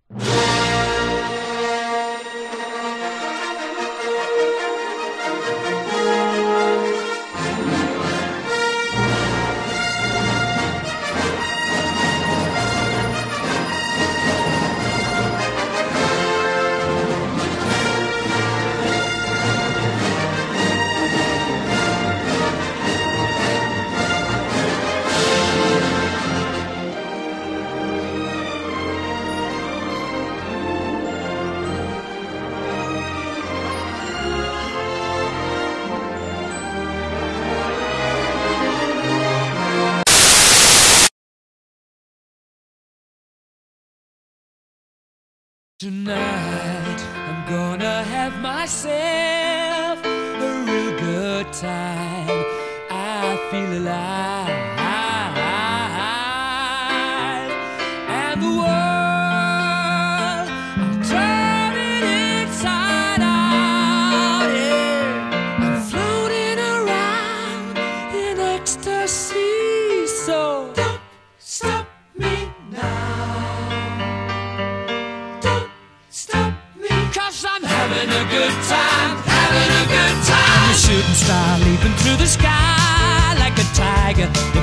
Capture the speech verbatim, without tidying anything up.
Tonight I'm gonna have myself a real good time. I feel alive, and the world, I'll turn it inside out. Yeah, I'm floating around in ecstasy. So don't stop me now. I'm having a good time, having a good time. I'm a shooting star leaping through the sky like a tiger.